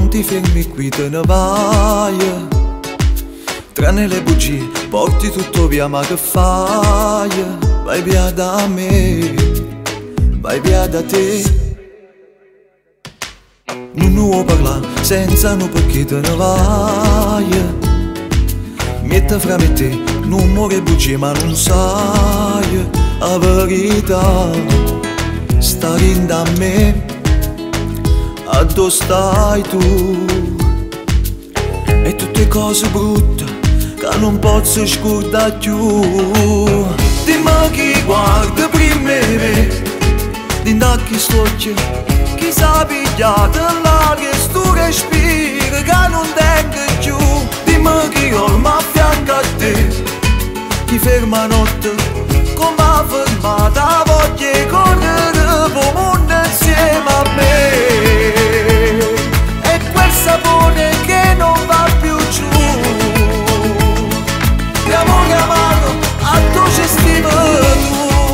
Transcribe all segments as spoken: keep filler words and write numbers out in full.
non ti fermi qui, te ne vai. Tranne le bugie, porti tutto via, ma che fai? Vai via da me, vai via da te. Non ne vuoi parlare senza no perché te ne vai. Mette fra me e te, non muore bugie ma non sai la verità. Stai da me, a dove stai tu? E tutte cose brutte che non posso scordare più. Dimmi chi guarda prima me, dimmi chi stoccia, chi sa pigliare l'aria e tu respiri che non tengo più. Dimmi chi ormai a fianco a te, chi ferma notte come ha fermata voglia di correre per mondo insieme a me. E quel sapore che non va più giù, l'amore amaro a tu ci stima tu.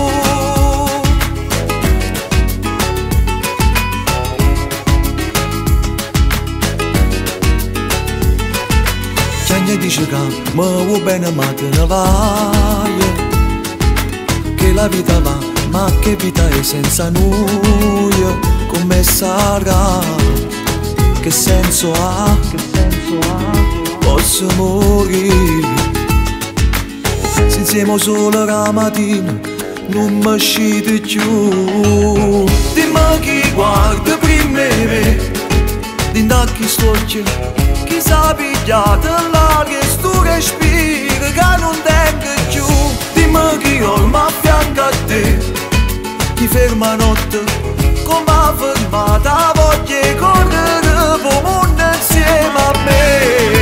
C'è dice che mi vuoi bene ma te ne vai, che la vita va ma che vita è senza noi, come sarà, che senso ha, che senso ha, posso morire se insieme solo la mattina non mi uscite più. Dimmi chi guarda prima me, dimmi chi stoccia, chi sa pigliare l'aria e tu respiri che non tengo più. Dimmi chi ormai a fianco a te, chi ferma notte come ha fermata voglia di correre per mondo insieme a me.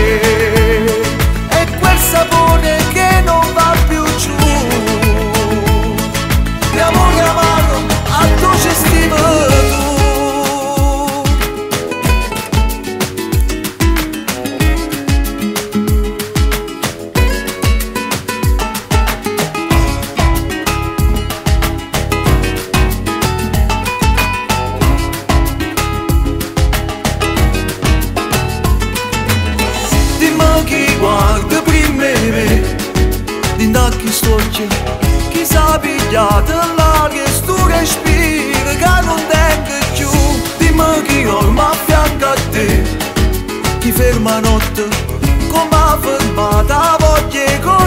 E quel sapore che non va più giù, l'amore amaro a tu ci stima tu. Guarda prima me, dimmi chi stoccia, chi sa pigliare l'aria e tu respiri che non tengo più. Dimmi chi ormai a fianco a te, chi ferma notte come ha fermata voglia di correre